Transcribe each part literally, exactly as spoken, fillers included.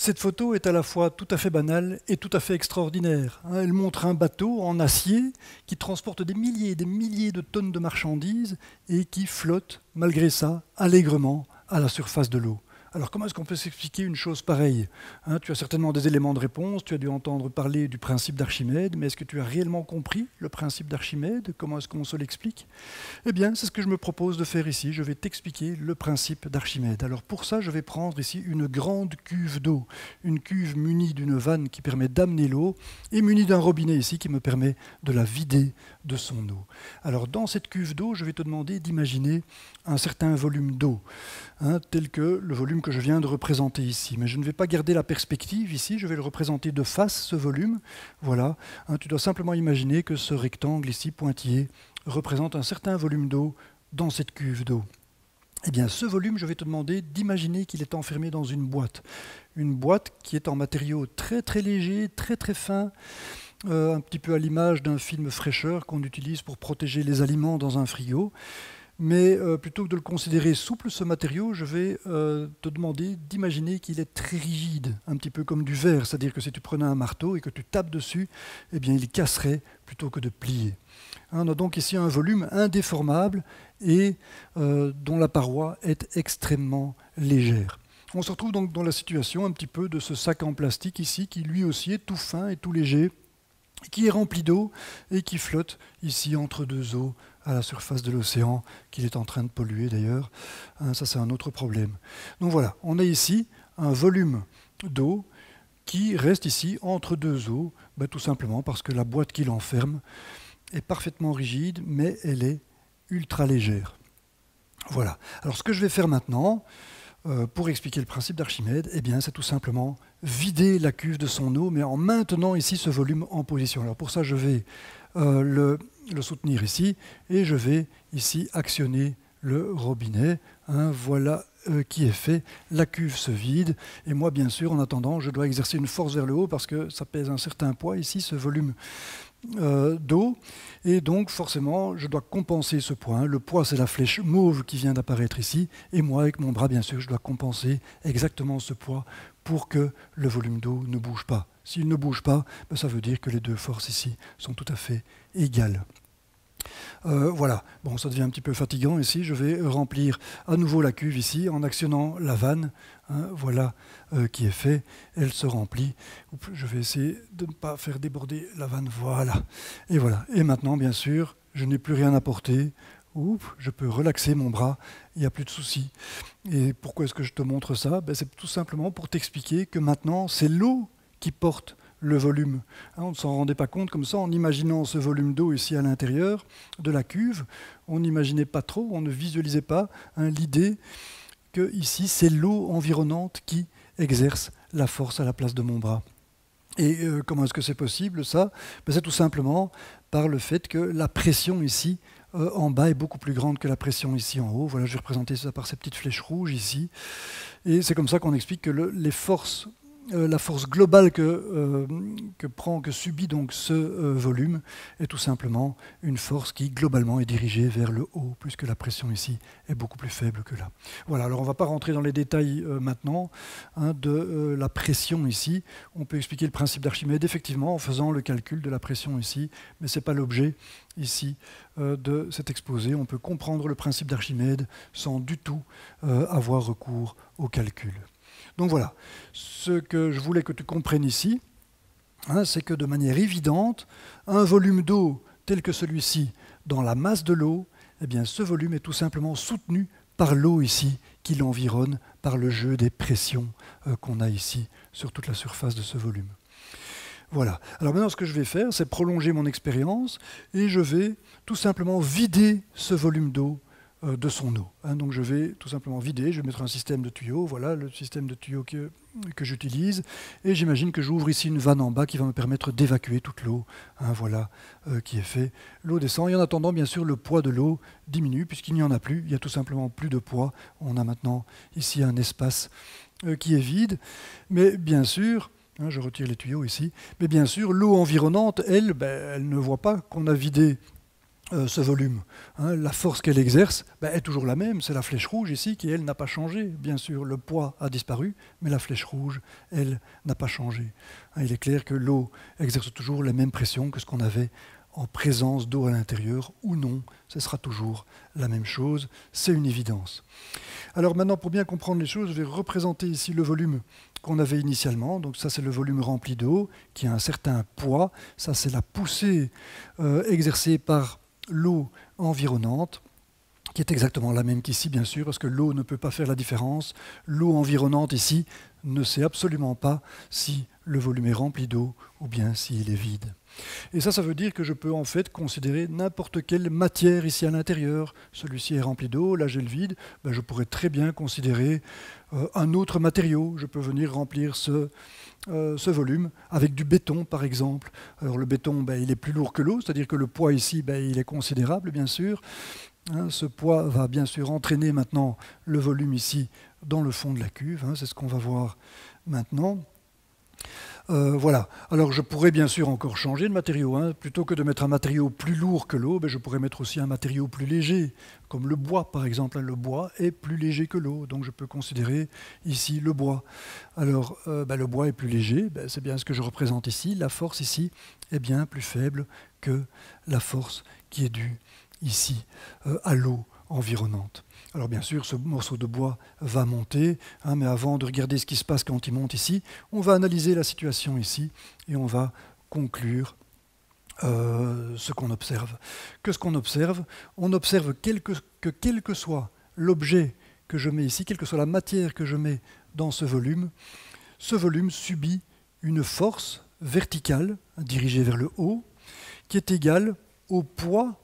Cette photo est à la fois tout à fait banale et tout à fait extraordinaire. Elle montre un bateau en acier qui transporte des milliers et des milliers de tonnes de marchandises et qui flotte, malgré ça, allègrement à la surface de l'eau. Alors comment est-ce qu'on peut s'expliquer une chose pareille, hein, tu as certainement des éléments de réponse, tu as dû entendre parler du principe d'Archimède, mais est-ce que tu as réellement compris le principe d'Archimède? Comment est-ce qu'on se l'explique? Eh bien, c'est ce que je me propose de faire ici, je vais t'expliquer le principe d'Archimède. Alors pour ça, je vais prendre ici une grande cuve d'eau, une cuve munie d'une vanne qui permet d'amener l'eau, et munie d'un robinet ici qui me permet de la vider de son eau. Alors dans cette cuve d'eau, je vais te demander d'imaginer un certain volume d'eau, hein, tel que le volume que je viens de représenter ici. Mais je ne vais pas garder la perspective ici, je vais le représenter de face, ce volume. Voilà, hein, tu dois simplement imaginer que ce rectangle ici, pointillé, représente un certain volume d'eau dans cette cuve d'eau. Eh bien, ce volume, je vais te demander d'imaginer qu'il est enfermé dans une boîte. Une boîte qui est en matériau très très léger, très très fin, euh, un petit peu à l'image d'un film fraîcheur qu'on utilise pour protéger les aliments dans un frigo. Mais euh, plutôt que de le considérer souple, ce matériau, je vais euh, te demander d'imaginer qu'il est très rigide, un petit peu comme du verre. C'est-à-dire que si tu prenais un marteau et que tu tapes dessus, eh bien, il casserait plutôt que de plier. On a donc ici un volume indéformable et euh, dont la paroi est extrêmement légère. On se retrouve donc dans la situation un petit peu de ce sac en plastique ici, qui lui aussi est tout fin et tout léger, qui est rempli d'eau et qui flotte ici entre deux eaux à la surface de l'océan, qu'il est en train de polluer d'ailleurs. Hein, ça, c'est un autre problème. Donc voilà, on a ici un volume d'eau qui reste ici entre deux eaux, ben, tout simplement parce que la boîte qui l'enferme est parfaitement rigide, mais elle est ultra légère. Voilà. Alors ce que je vais faire maintenant, euh, pour expliquer le principe d'Archimède, eh bien, c'est tout simplement vider la cuve de son eau, mais en maintenant ici ce volume en position. Alors pour ça, je vais euh, le, le soutenir ici, et je vais ici actionner le robinet. Hein, voilà euh, qui est fait, la cuve se vide, et moi, bien sûr, en attendant, je dois exercer une force vers le haut, parce que ça pèse un certain poids ici, ce volume Euh, d'eau, et donc forcément je dois compenser ce poids. Hein. Le poids, c'est la flèche mauve qui vient d'apparaître ici, et moi avec mon bras, bien sûr, je dois compenser exactement ce poids pour que le volume d'eau ne bouge pas. S'il ne bouge pas, ben, ça veut dire que les deux forces ici sont tout à fait égales. Euh, voilà, bon, ça devient un petit peu fatigant ici, je vais remplir à nouveau la cuve ici en actionnant la vanne, hein, voilà euh, qui est fait, elle se remplit. Oups, je vais essayer de ne pas faire déborder la vanne, voilà, et voilà. Et maintenant, bien sûr, je n'ai plus rien à porter, oups, je peux relaxer mon bras, il n'y a plus de souci. Et pourquoi est-ce que je te montre ça? Ben, c'est tout simplement pour t'expliquer que maintenant, c'est l'eau qui porte le volume. Hein, on ne s'en rendait pas compte comme ça, en imaginant ce volume d'eau ici à l'intérieur de la cuve, on n'imaginait pas trop, on ne visualisait pas hein, l'idée que ici c'est l'eau environnante qui exerce la force à la place de mon bras. Et euh, comment est-ce que c'est possible ça? Ben, c'est tout simplement par le fait que la pression ici euh, en bas est beaucoup plus grande que la pression ici en haut. Voilà, je vais représenter ça par ces petites flèches rouges ici. Et c'est comme ça qu'on explique que le, les forces Euh, la force globale que, euh, que, prend, que subit donc ce euh, volume est tout simplement une force qui globalement est dirigée vers le haut, puisque la pression ici est beaucoup plus faible que là. Voilà, alors on ne va pas rentrer dans les détails euh, maintenant hein, de euh, la pression ici. On peut expliquer le principe d'Archimède effectivement en faisant le calcul de la pression ici, mais ce n'est pas l'objet ici euh, de cet exposé. On peut comprendre le principe d'Archimède sans du tout euh, avoir recours au calcul. Donc voilà, ce que je voulais que tu comprennes ici, hein, c'est que de manière évidente, un volume d'eau tel que celui-ci dans la masse de l'eau, eh bien ce volume est tout simplement soutenu par l'eau ici qui l'environne, par le jeu des pressions euh, qu'on a ici sur toute la surface de ce volume. Voilà. Alors maintenant, ce que je vais faire, c'est prolonger mon expérience et je vais tout simplement vider ce volume d'eau de son eau. Hein, donc je vais tout simplement vider, je vais mettre un système de tuyaux, voilà le système de tuyaux que, que j'utilise, et j'imagine que j'ouvre ici une vanne en bas qui va me permettre d'évacuer toute l'eau, hein, voilà euh, qui est fait. L'eau descend, et en attendant, bien sûr, le poids de l'eau diminue, puisqu'il n'y en a plus, il y a tout simplement plus de poids. On a maintenant ici un espace euh, qui est vide, mais bien sûr, hein, je retire les tuyaux ici, mais bien sûr, l'eau environnante, elle, ben, elle ne voit pas qu'on a vidé euh, ce volume. Hein, la force qu'elle exerce ben, est toujours la même, c'est la flèche rouge ici qui, elle, n'a pas changé. Bien sûr, le poids a disparu, mais la flèche rouge, elle, n'a pas changé. Hein, il est clair que l'eau exerce toujours les mêmes pressions que ce qu'on avait en présence d'eau à l'intérieur ou non, ce sera toujours la même chose, c'est une évidence. Alors maintenant, pour bien comprendre les choses, je vais représenter ici le volume qu'on avait initialement. Donc ça, c'est le volume rempli d'eau qui a un certain poids. Ça, c'est la poussée euh, exercée par l'eau environnante, qui est exactement la même qu'ici, bien sûr, parce que l'eau ne peut pas faire la différence. L'eau environnante ici ne sait absolument pas si le volume est rempli d'eau ou bien s'il est vide. Et ça, ça veut dire que je peux en fait considérer n'importe quelle matière ici à l'intérieur. Celui-ci est rempli d'eau, là j'ai le vide. Ben, je pourrais très bien considérer euh, un autre matériau. Je peux venir remplir ce, euh, ce volume avec du béton, par exemple. Alors le béton, ben, il est plus lourd que l'eau, c'est-à-dire que le poids ici, ben, il est considérable, bien sûr. Hein, ce poids va bien sûr entraîner maintenant le volume ici dans le fond de la cuve. Hein, c'est ce qu'on va voir maintenant. Euh, voilà. Alors je pourrais bien sûr encore changer de matériau. Hein. Plutôt que de mettre un matériau plus lourd que l'eau, ben, je pourrais mettre aussi un matériau plus léger, comme le bois par exemple. Le bois est plus léger que l'eau, donc je peux considérer ici le bois. Alors euh, ben, le bois est plus léger, ben, c'est bien ce que je représente ici. La force ici est bien plus faible que la force qui est due ici euh, à l'eau environnante. Alors bien sûr, ce morceau de bois va monter, hein, mais avant de regarder ce qui se passe quand il monte ici, on va analyser la situation ici et on va conclure euh, ce qu'on observe. Que ce qu'on observe, on observe quel que, que quel que soit l'objet que je mets ici, quelle que soit la matière que je mets dans ce volume, ce volume subit une force verticale dirigée vers le haut qui est égale au poids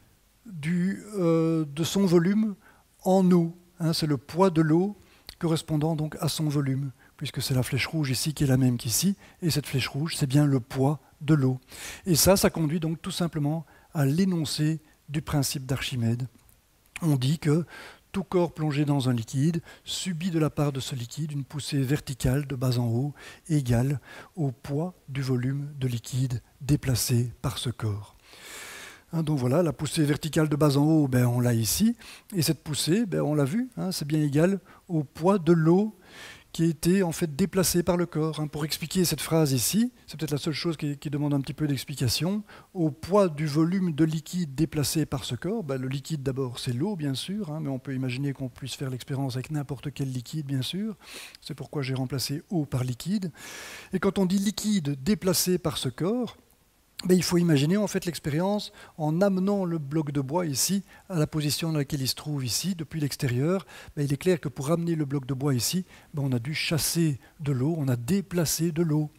du, euh, de son volume en eau. Hein, c'est le poids de l'eau correspondant donc à son volume, puisque c'est la flèche rouge ici qui est la même qu'ici, et cette flèche rouge, c'est bien le poids de l'eau. Et ça, ça conduit donc tout simplement à l'énoncé du principe d'Archimède. On dit que tout corps plongé dans un liquide subit de la part de ce liquide une poussée verticale de bas en haut égale au poids du volume de liquide déplacé par ce corps. Hein, donc voilà, la poussée verticale de bas en haut, ben, on l'a ici, et cette poussée, ben, on l'a vu, hein, c'est bien égal au poids de l'eau qui a été en fait déplacée par le corps. Hein. Pour expliquer cette phrase ici, c'est peut-être la seule chose qui, qui demande un petit peu d'explication, au poids du volume de liquide déplacé par ce corps, ben, le liquide d'abord c'est l'eau bien sûr, hein, mais on peut imaginer qu'on puisse faire l'expérience avec n'importe quel liquide bien sûr, c'est pourquoi j'ai remplacé eau par liquide. Et quand on dit liquide déplacé par ce corps, ben, il faut imaginer en fait l'expérience en amenant le bloc de bois ici à la position dans laquelle il se trouve ici depuis l'extérieur. Ben, il est clair que pour amener le bloc de bois ici, ben, on a dû chasser de l'eau, on a déplacé de l'eau.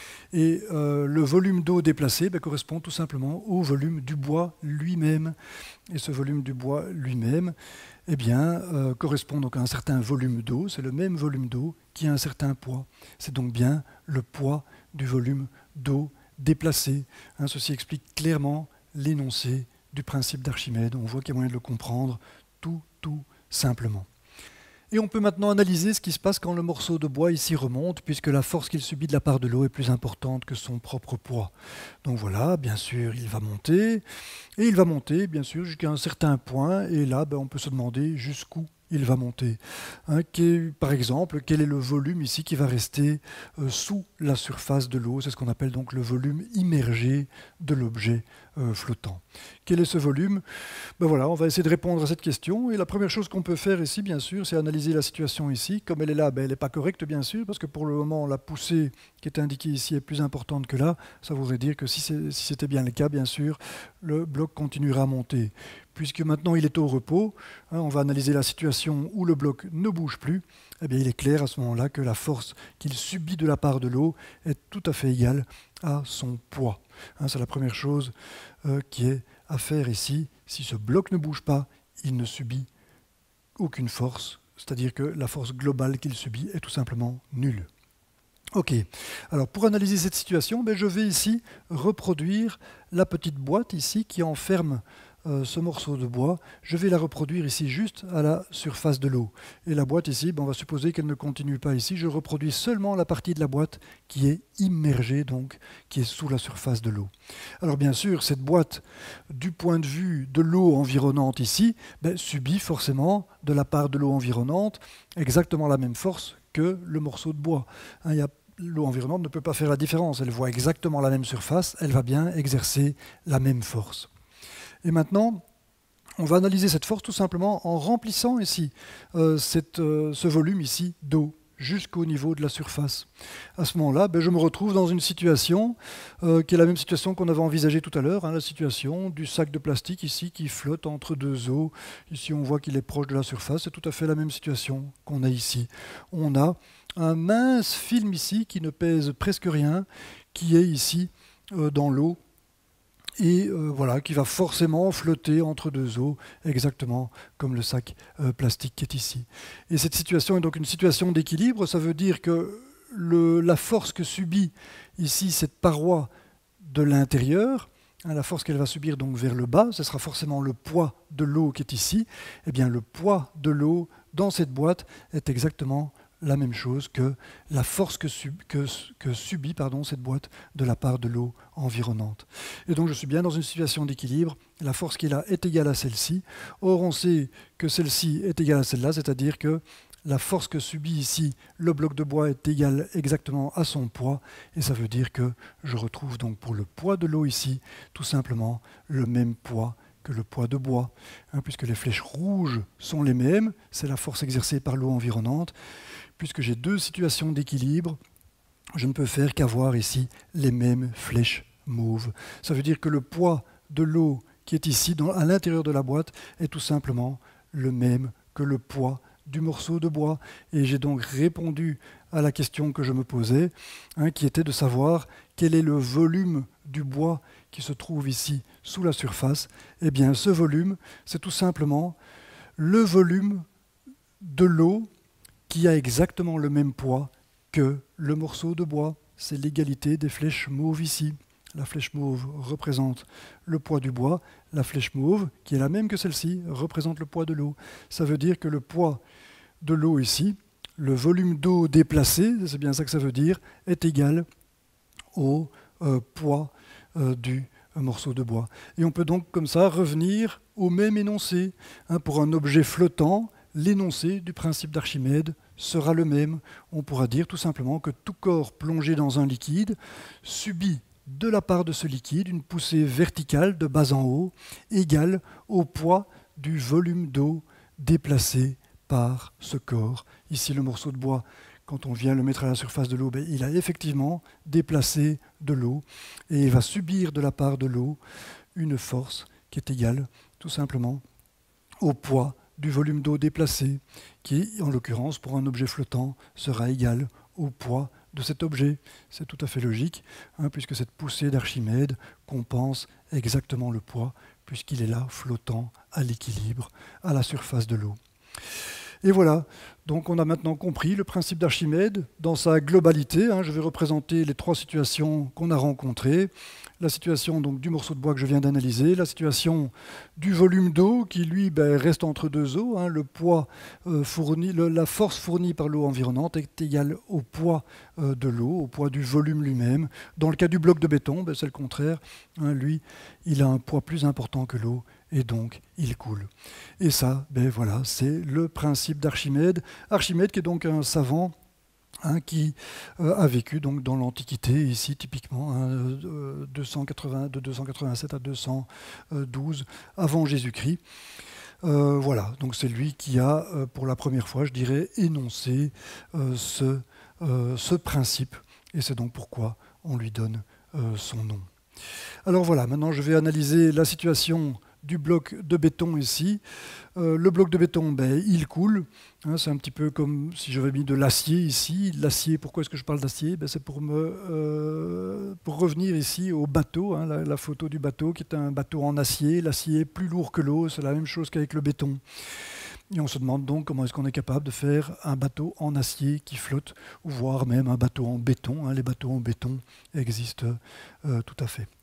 Et euh, le volume d'eau déplacé ben, correspond tout simplement au volume du bois lui-même. Et ce volume du bois lui-même eh bien, euh, correspond donc à un certain volume d'eau. C'est le même volume d'eau qui a un certain poids. C'est donc bien le poids du volume d'eau déplacé. Hein, ceci explique clairement l'énoncé du principe d'Archimède. On voit qu'il y a moyen de le comprendre tout, tout simplement. Et on peut maintenant analyser ce qui se passe quand le morceau de bois ici remonte, puisque la force qu'il subit de la part de l'eau est plus importante que son propre poids. Donc voilà, bien sûr, il va monter, et il va monter, bien sûr, jusqu'à un certain point, et là, ben, on peut se demander jusqu'où il va monter. Hein, qui, par exemple, quel est le volume ici qui va rester euh, sous la surface de l'eau? C'est ce qu'on appelle donc le volume immergé de l'objet euh, flottant. Quel est ce volume? Ben voilà, on va essayer de répondre à cette question. Et la première chose qu'on peut faire ici, bien sûr, c'est analyser la situation ici. Comme elle est là, ben, elle n'est pas correcte, bien sûr, parce que pour le moment, la poussée qui est indiquée ici est plus importante que là. Ça voudrait dire que si c'était si bien le cas, bien sûr, le bloc continuera à monter. Puisque maintenant il est au repos, hein, on va analyser la situation où le bloc ne bouge plus, eh bien il est clair à ce moment-là que la force qu'il subit de la part de l'eau est tout à fait égale à son poids. Hein, c'est la première chose euh, qui est à faire ici. Si ce bloc ne bouge pas, il ne subit aucune force, c'est-à-dire que la force globale qu'il subit est tout simplement nulle. Ok, alors pour analyser cette situation, ben je vais ici reproduire la petite boîte ici qui enferme euh, ce morceau de bois, je vais la reproduire ici juste à la surface de l'eau. Et la boîte ici, ben, on va supposer qu'elle ne continue pas ici. Je reproduis seulement la partie de la boîte qui est immergée, donc qui est sous la surface de l'eau. Alors bien sûr, cette boîte, du point de vue de l'eau environnante ici, ben, subit forcément de la part de l'eau environnante exactement la même force que le morceau de bois. Hein, il y a L'eau environnante ne peut pas faire la différence. Elle voit exactement la même surface, elle va bien exercer la même force. Et maintenant, on va analyser cette force tout simplement en remplissant ici euh, cette, euh, ce volume ici d'eau jusqu'au niveau de la surface. À ce moment-là, ben, je me retrouve dans une situation euh, qui est la même situation qu'on avait envisagée tout à l'heure, hein, la situation du sac de plastique ici qui flotte entre deux eaux. Ici, on voit qu'il est proche de la surface. C'est tout à fait la même situation qu'on a ici. On a un mince film ici qui ne pèse presque rien, qui est ici euh, dans l'eau et euh, voilà, qui va forcément flotter entre deux eaux, exactement comme le sac euh, plastique qui est ici. Et cette situation est donc une situation d'équilibre. Ça veut dire que le, la force que subit ici cette paroi de l'intérieur, hein, la force qu'elle va subir donc vers le bas, ce sera forcément le poids de l'eau qui est ici. Eh bien, le poids de l'eau dans cette boîte est exactement la même chose que la force que, sub, que, que subit pardon, cette boîte de la part de l'eau environnante. Et donc je suis bien dans une situation d'équilibre, la force qui est là est égale à celle-ci. Or on sait que celle-ci est égale à celle-là, c'est-à-dire que la force que subit ici le bloc de bois est égale exactement à son poids, et ça veut dire que je retrouve donc pour le poids de l'eau ici, tout simplement le même poids que le poids de bois, hein, puisque les flèches rouges sont les mêmes, c'est la force exercée par l'eau environnante. Puisque j'ai deux situations d'équilibre, je ne peux faire qu'avoir ici les mêmes flèches mauves. Ça veut dire que le poids de l'eau qui est ici, dans, à l'intérieur de la boîte, est tout simplement le même que le poids du morceau de bois. Et j'ai donc répondu à la question que je me posais, hein, qui était de savoir quel est le volume du bois qui se trouve ici sous la surface. Eh bien, ce volume, c'est tout simplement le volume de l'eau qui a exactement le même poids que le morceau de bois. C'est l'égalité des flèches mauves ici. La flèche mauve représente le poids du bois. La flèche mauve, qui est la même que celle-ci, représente le poids de l'eau. Ça veut dire que le poids de l'eau ici, le volume d'eau déplacé, c'est bien ça que ça veut dire, est égal au euh, poids euh, du morceau de bois. Et on peut donc comme ça revenir au même énoncé. Hein, pour un objet flottant, l'énoncé du principe d'Archimède sera le même. On pourra dire tout simplement que tout corps plongé dans un liquide subit de la part de ce liquide une poussée verticale de bas en haut égale au poids du volume d'eau déplacé par ce corps. Ici, le morceau de bois, quand on vient le mettre à la surface de l'eau, ben, il a effectivement déplacé de l'eau et il va subir de la part de l'eau une force qui est égale tout simplement au poids du volume d'eau déplacé, qui, en l'occurrence, pour un objet flottant, sera égal au poids de cet objet. C'est tout à fait logique, hein, puisque cette poussée d'Archimède compense exactement le poids, puisqu'il est là, flottant à l'équilibre, à la surface de l'eau. Et voilà, donc on a maintenant compris le principe d'Archimède dans sa globalité. Hein, je vais représenter les trois situations qu'on a rencontrées. La situation donc, du morceau de bois que je viens d'analyser, la situation du volume d'eau qui, lui, ben, reste entre deux eaux. Hein, le poids euh, fourni, le, la force fournie par l'eau environnante est égale au poids euh, de l'eau, au poids du volume lui-même. Dans le cas du bloc de béton, ben, c'est le contraire. Hein, lui, il a un poids plus important que l'eau et donc il coule. Et ça, ben, voilà, c'est le principe d'Archimède. Archimède qui est donc un savant, hein, qui euh, a vécu donc dans l'Antiquité, ici typiquement, hein, euh, deux cent quatre-vingts, de deux cent quatre-vingt-sept à deux cent douze avant Jésus-Christ. Euh, voilà, donc c'est lui qui a, euh, pour la première fois, je dirais, énoncé euh, ce, euh, ce principe, et c'est donc pourquoi on lui donne euh, son nom. Alors voilà, maintenant je vais analyser la situation du bloc de béton ici. Euh, le bloc de béton, ben, il coule. Hein, c'est un petit peu comme si j'avais mis de l'acier ici. L'acier, pourquoi est-ce que je parle d'acier? Ben, c'est pour, me, euh, pour revenir ici au bateau, hein, la, la photo du bateau qui est un bateau en acier. L'acier est plus lourd que l'eau, c'est la même chose qu'avec le béton. Et on se demande donc comment est-ce qu'on est capable de faire un bateau en acier qui flotte, ou voire même un bateau en béton. Hein, les bateaux en béton existent euh, tout à fait.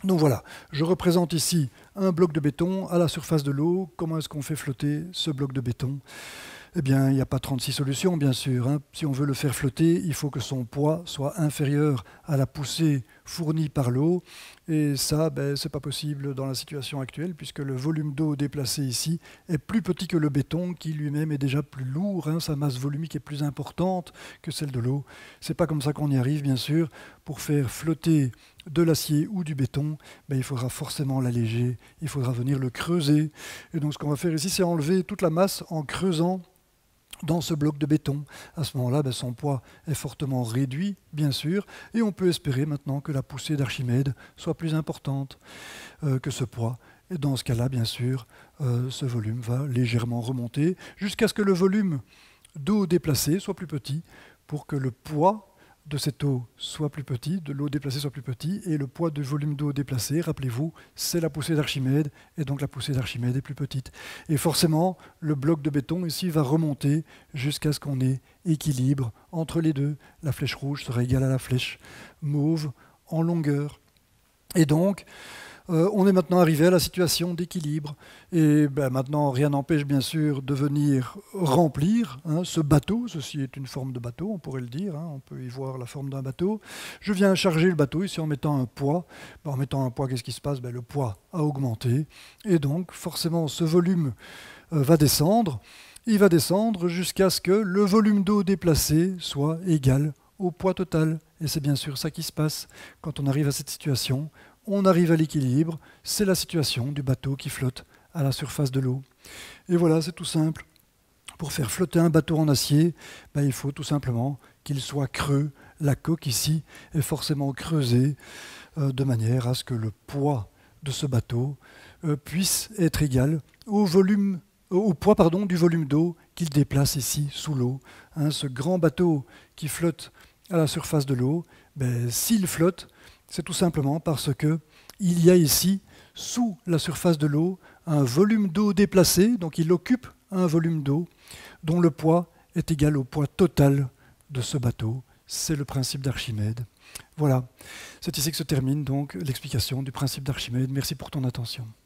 Donc voilà, je représente ici un bloc de béton à la surface de l'eau. Comment est-ce qu'on fait flotter ce bloc de béton? Eh bien, il n'y a pas trente-six solutions, bien sûr. Hein. Si on veut le faire flotter, il faut que son poids soit inférieur à la poussée fournie par l'eau. Et ça, ben, ce n'est pas possible dans la situation actuelle, puisque le volume d'eau déplacé ici est plus petit que le béton, qui lui-même est déjà plus lourd. Hein. Sa masse volumique est plus importante que celle de l'eau. Ce n'est pas comme ça qu'on y arrive, bien sûr. Pour faire flotter de l'acier ou du béton, ben, il faudra forcément l'alléger. Il faudra venir le creuser. Et donc, ce qu'on va faire ici, c'est enlever toute la masse en creusant dans ce bloc de béton. À ce moment-là, ben, son poids est fortement réduit, bien sûr, et on peut espérer maintenant que la poussée d'Archimède soit plus importante euh, que ce poids. Et dans ce cas-là, bien sûr, euh, ce volume va légèrement remonter jusqu'à ce que le volume d'eau déplacée soit plus petit pour que le poids de cette eau soit plus petit, de l'eau déplacée soit plus petit, et le poids du volume d'eau déplacée, rappelez-vous, c'est la poussée d'Archimède, et donc la poussée d'Archimède est plus petite. Et forcément, le bloc de béton ici va remonter jusqu'à ce qu'on ait équilibre entre les deux. La flèche rouge sera égale à la flèche mauve en longueur. Et donc, Euh, on est maintenant arrivé à la situation d'équilibre. Et ben, maintenant, rien n'empêche bien sûr de venir remplir hein, ce bateau. Ceci est une forme de bateau, on pourrait le dire. Hein, on peut y voir la forme d'un bateau. Je viens charger le bateau ici en mettant un poids. Ben, en mettant un poids, qu'est-ce qui se passe? Ben, le poids a augmenté. Et donc, forcément, ce volume euh, va descendre. Il va descendre jusqu'à ce que le volume d'eau déplacé soit égal au poids total. Et c'est bien sûr ça qui se passe quand on arrive à cette situation. On arrive à l'équilibre, c'est la situation du bateau qui flotte à la surface de l'eau. Et voilà, c'est tout simple. Pour faire flotter un bateau en acier, ben, il faut tout simplement qu'il soit creux. La coque ici est forcément creusée euh, de manière à ce que le poids de ce bateau euh, puisse être égal au, volume, euh, au poids pardon, du volume d'eau qu'il déplace ici sous l'eau. Hein, ce grand bateau qui flotte à la surface de l'eau, ben, s'il flotte, c'est tout simplement parce qu'il y a ici, sous la surface de l'eau, un volume d'eau déplacé, donc il occupe un volume d'eau dont le poids est égal au poids total de ce bateau. C'est le principe d'Archimède. Voilà, c'est ici que se termine donc l'explication du principe d'Archimède. Merci pour ton attention.